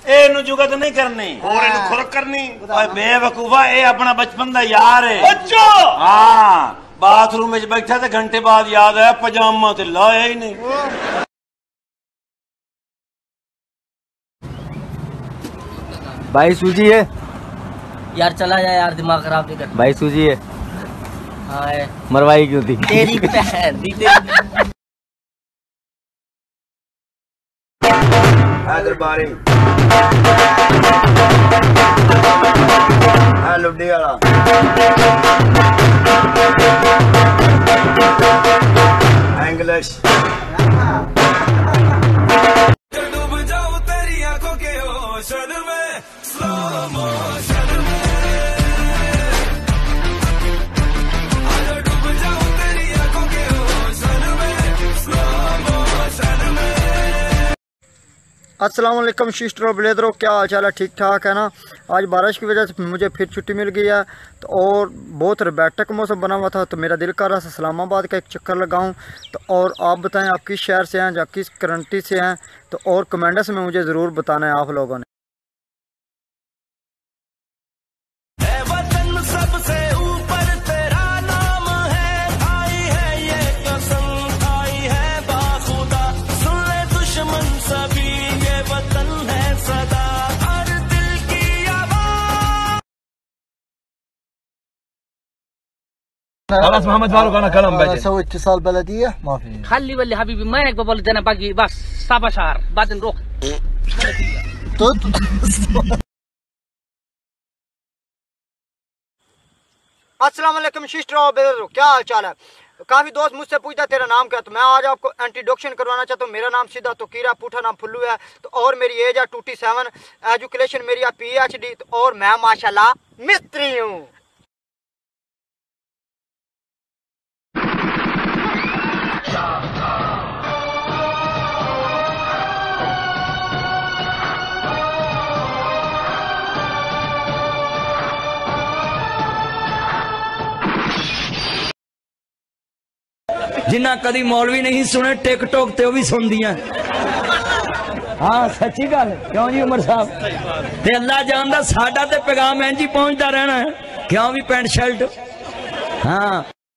ਇਹਨੂੰ ਜੁਗਤ ਨਹੀਂ ਕਰਨੀ ਹੋਰ ਇਹਨੂੰ ਖੁਰਕ ਕਰਨੀ। ਓਏ ਬੇਵਕੂਫਾ, ਇਹ ਆਪਣਾ ਬਚਪਨ ਦਾ ਯਾਰ ਹੈ। ਅੱਛਾ ਹਾਂ, ਬਾਥਰੂਮ ਵਿੱਚ ਬੈਠਾ ਤੇ ਘੰਟੇ ਬਾਅਦ याद आया पजामा तो लाया ही नहीं। भाई सूजी है यार, चला जाए यार, दिमाग खराब नहीं कर। भाई सूजी है। हाँ है। मरवाई क्यों थी? तेरी बहन दी तेरी। दरबारी लुड्डी वाला इंग्लिश। डूब जाऊं तेरी आंखों के ओशन में, स्लो मोशन में। डूब जाऊं तेरी आंखों के ओशन में, स्लो मोशन में। अस्सलाम वालेकुम सिस्टरों ब्रदरों, क्या हाल चाल है? ठीक ठाक है ना। आज बारिश की वजह से मुझे फिर छुट्टी मिल गई है तो और बहुत रोमांटिक मौसम बना हुआ था तो मेरा दिल कर रहा था इस्लामाबाद का एक चक्कर लगाऊं। तो और आप बताएं आप किस शहर से हैं या किस कंट्री से हैं, तो और कमेंट्स में मुझे ज़रूर बताना है आप लोगों ने। सबसे ऊपर तेरा नाम है, आई है ये कसम, आई है बाखुदा, सुन ले दुश्मन सभी, ये वतन है सदा, हर दिल की आवाज़। خلاص محمد فاروق انا كلام بدل. سوي اتصال بلدية ما في. خلي ولي حبيبي ما يقبل ولدنا باقي بس 7 شهر بعدين نروح. अस्सलाम वालेकुम सिस्टरों ब्रदरों, क्या हाल चाल है? काफ़ी दोस्त मुझसे पूछता तेरा नाम क्या है, तो मैं आज आपको इंट्रोडक्शन करवाना चाहता हूँ। मेरा नाम सीधा तो कीरा, पूठा नाम फुल्लू है। तो और मेरी एज है 27, एजुकेशन मेरी है PhD, तो और मैं माशाल्लाह मिस्त्री हूँ। जिन्ना कदी मौलवी नहीं सुने टिकटॉक ते भी सुन दिया। हाँ सच्ची गल क्यों जी उमर साहब, ते अल्लाह जानदा साडा ते पैगाम इंज ही पहुंचता रहना है क्यों भी पैंट शर्ट। हाँ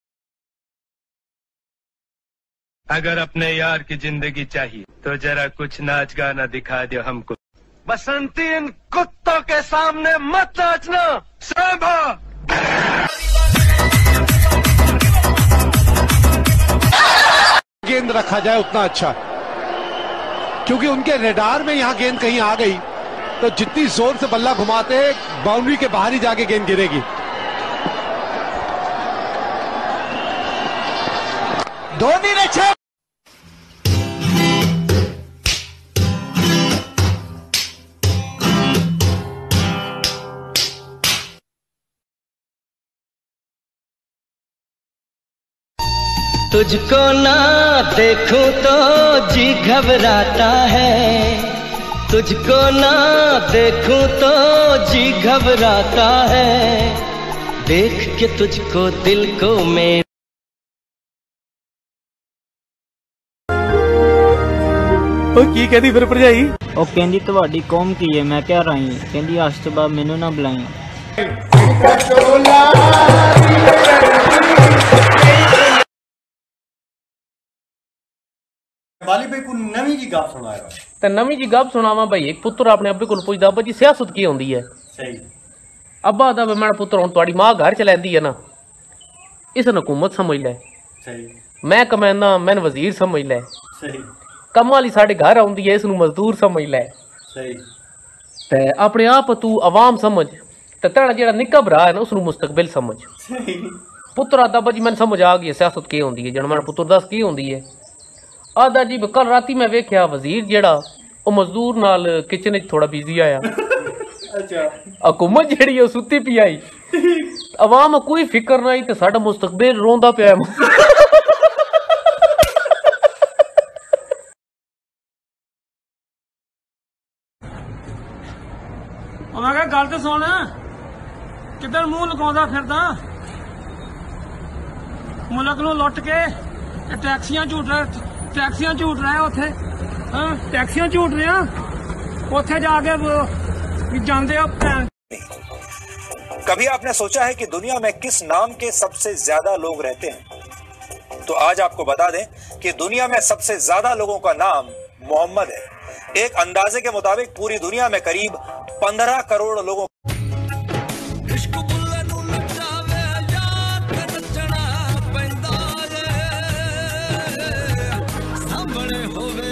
अगर अपने यार की जिंदगी चाहिए तो जरा कुछ नाच गाना दिखा दो हमको। बसंती इन कुत्तों के सामने मत नाचना साहबा। गेंद रखा जाए उतना अच्छा, क्योंकि उनके रेडार में यहां गेंद कहीं आ गई तो जितनी जोर से बल्ला घुमाते बाउंड्री के बाहर ही जाके गेंद गिरेगी। धोनी ने 6 तुझको ना देखूं तो जी घबराता है, तुझको ना देखूं तो जी घबराता है, देख के तुझको दिल को मेरे। की कहती फिर भरजाई? ਉਹ ਕਹਿੰਦੀ ਤੁਹਾਡੀ ਕੌਮ ਕੀ ਹੈ? ਮੈਂ ਕਹਿ ਰਹੀ ਕਹਿੰਦੀ ਅੱਜ ਤੋਂ ਬਾਅਦ ਮੈਨੂੰ ਨਾ ਬੁਲਾਈ। वाली भाई को नवी जी गप सुनाया ते नवी जी गप सुनावा भाई। एक पुत्र अपने अब्बे को पूछदा अब्बा जी सियासत की होंदी है? सही। अब्बा दा मैं पुत्र हुण तुहाडी मां घर चलैंदी है ना, इस हुकूमत समझ ले। सही। मैं कमांदा मैन वजीर समझ ले। सही। कम वाली साडे घर आउंदी है, इसनू मजदूर समझ ले। सही। ते अपने आप तू अवाम समझ, ते तेरा जेड़ा निक्का भरा है ना उसनू मुस्तकबिल समझ। सही। पुत्र आदा अब्बा जी मैनू समझ आ गई है सियासत की होंदी है। जण मेरा पुत्र दस की होंदी है? आदा जी कल राती मैं वेख्या वजीर जेड़ा ओ मजदूर नाल किचन च थोड़ा बिजी आया। अच्छा। हुकूमत जेड़ी है सुती पी आई, अवाम कोई फिक्र नहीं ते साडा मुस्तकबिल रोंदा पिया। मैं कहा गल तो सुन, किधर मुंह लुकाउंदा फिरदा? मुल्क नूं लुट के टैक्सियां झूट रहे, टैक्सियां झूट रहे उथे, टैक्सियां झूट रहे। ਉੱਥੇ ਜਾ ਕੇ ਵੀ ਜਾਂਦੇ ਆ ਭੈਣ। कभी आपने सोचा है कि दुनिया में किस नाम के सबसे ज्यादा लोग रहते हैं? तो आज आपको बता दें कि दुनिया में सबसे ज्यादा लोगों का नाम मोहम्मद है। एक अंदाजे के मुताबिक पूरी दुनिया में करीब 15 करोड़ लोगों सामने होवे